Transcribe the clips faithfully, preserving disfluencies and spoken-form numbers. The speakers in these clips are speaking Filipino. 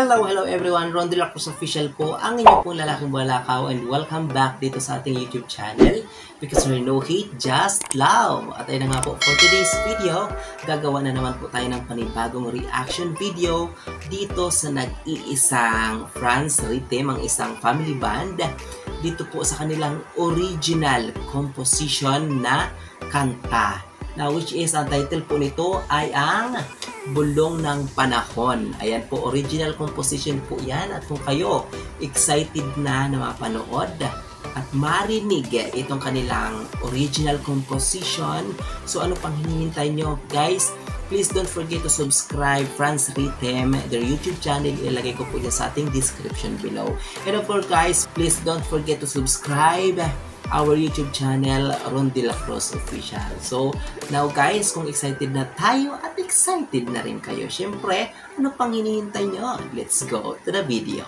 Hello, hello everyone. Rhon Dela Cruz official po, ang inyo pong lalaking bulakaw, and welcome back dito sa ating YouTube channel because we're no hate, just love. At ayun na nga po, for today's video, gagawa na naman po tayo ng panibagong reaction video dito sa nag-iisang FRANZ rhythm, ang isang family band, dito po sa kanilang original composition na kanta. Now, which is, ang title po nito ay ang Bulong ng Panahon. Ayan po, original composition po yan. At kung kayo excited na na mapanood at marinig itong kanilang original composition, so ano pang hinihintay nyo? Guys, please don't forget to subscribe FRANZ Rhythm, their YouTube channel. Ilagay ko po dyan sa ating description below. And of course, guys, please don't forget to subscribe our YouTube channel, Rhon Dela Cruz official. So, now guys, kung excited na tayo at excited na rin kayo, syempre, ano pang hinihintay nyo? Let's go to the video.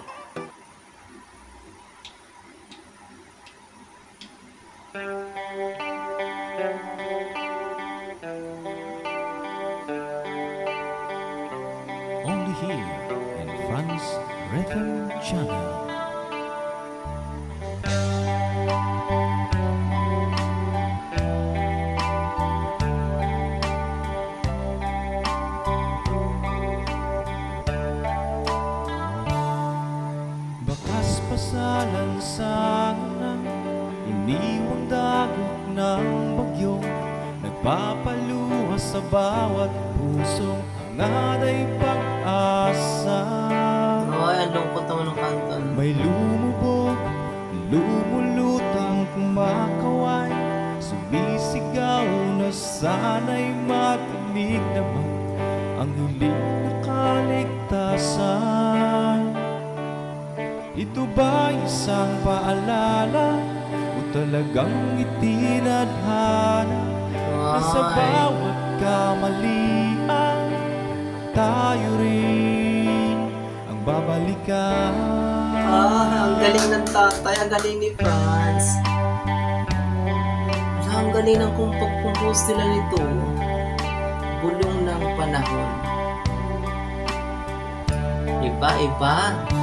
Only here in FRANZ Rhythm Channel. Pasalansangan ng iniwang dagok ng bagyong nagpapaluha sa bawat pusong hangad ay pag-asa. Ay, ang lungkot naman ng kanta. May lumubog, lumulutang kumakaway, sumisigaw na sana'y matinig naman ang huling nakaligtasan. Ito ba isang paalala o talagang itinadhana na sa bawat kamalian tayo rin ang babalikan? Ah, ang galing ng tatay, ang galing ni FRANZ. Ang galing ng kung pag-compose nila nito. Bulong ng Panahon. Iba, iba.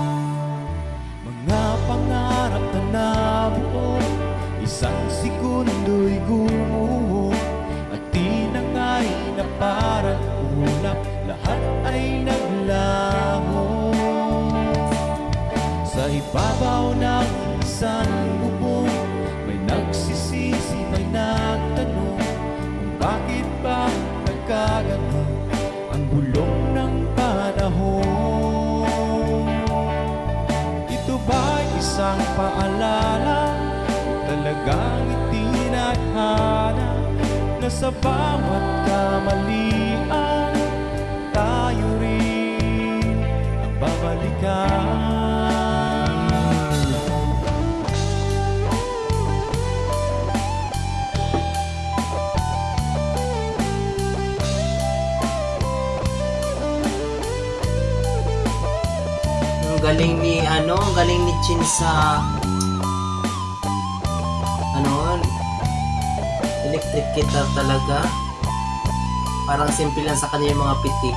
Mga pangarap na nabuo, isang sekundo'y gumuho, at tinangay na parang ulap, lahat ay naglaho. Sa ibabaw ng isang bubong, may nagsisisi, may nagtanong kung bakit ba nagkagano ang bulong ng panahon. Ba isang paalala o talagang itinadhana na sa bawat kamalian tayo rin ang babalikan? Ang galing ni ano, ang galing ni Chin sa ano, electric guitar talaga. Parang simple lang sa kanya yung mga pitik.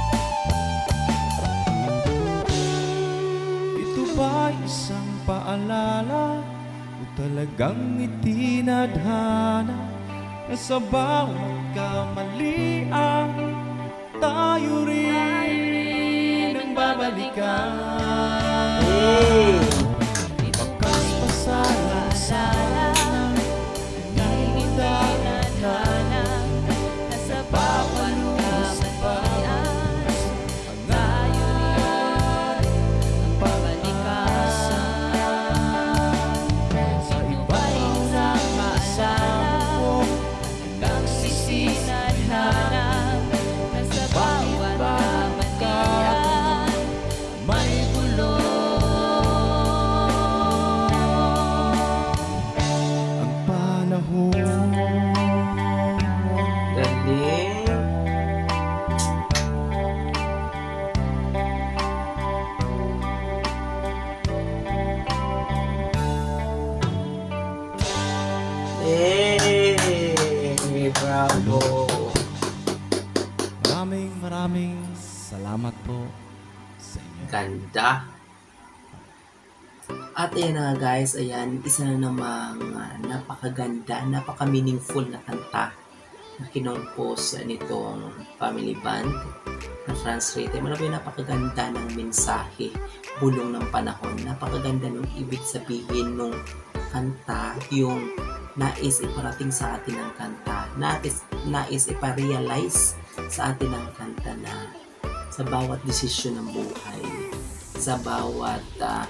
Ito ba isang paalala o talagang itinadhana na sa bawat kamalian tayo rin ang babalikan? Hey! Pagkas pasalan-salan hindi itinadhana na sa bawat kamalian tayo rin ang babalikan. Sa ibabaw ng paalala nagsisinadhana na sa bawat kamalian may bulong. Ang panahon. Galing. Hey! Bravo! Maraming maraming salamat po sa inyo. napakaganda. At ayan na nga guys, ayan, isa na namang uh, napakaganda, napaka-meaningful na kanta na kinompose nitong family band na FRANZ. Marami napakaganda ng mensahe, bulong ng panahon. Napakaganda nung ibig sabihin nung kanta, yung nais iparating sa atin ng kanta, nais, nais iparealize sa atin ng kanta na sa bawat desisyon ng buhay, sa bawat uh,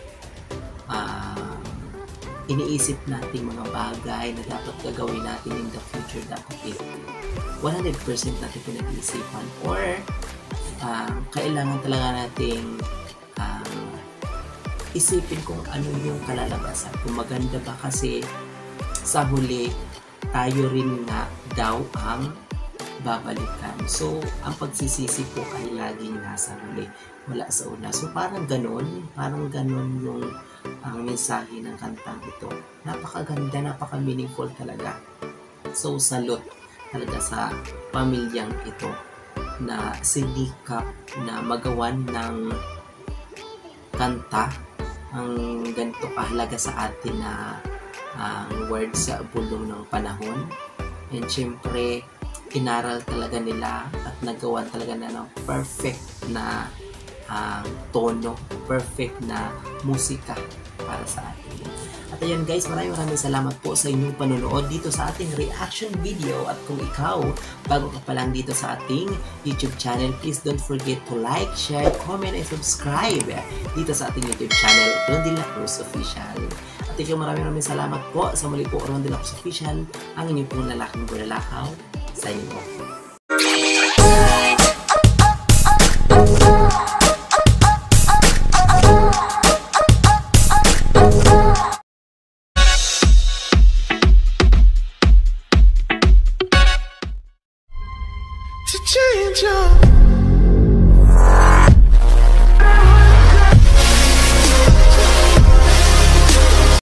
uh, iniisip natin mga bagay na dapat gagawin natin in the future, dapat eh, one hundred percent natin pinag-iisipan, or uh, kailangan talaga nating uh, isipin kung ano yung kalalabasan, kung maganda ba, kasi sa huli tayo rin nga daw ang babalikan. So, ang pagsisisi po ay laging nasa huli, wala sa una. So, parang ganun, parang ganun yung ang mensahe ng kantang ito. Napakaganda, napaka-meaningful talaga. So, salute talaga sa pamilyang ito na sinikap na magawan ng kanta ang ganito kahalaga sa atin na ang uh, words sa bulong ng panahon. And syempre, inaral talaga nila at nagawa talaga na ng perfect na uh, tono, perfect na musika para sa atin. At ayan guys, maraming maraming salamat po sa inyong panonood dito sa ating reaction video. At kung ikaw, bago ka pa lang dito sa ating YouTube channel, please don't forget to like, share, comment, and subscribe dito sa ating YouTube channel, Rhon Dela Cruz Official. At ikaw, maraming maraming salamat po sa muli po, Rhon Dela Cruz Official, ang inyong pong lalaking bulalakaw. Signing off. To change your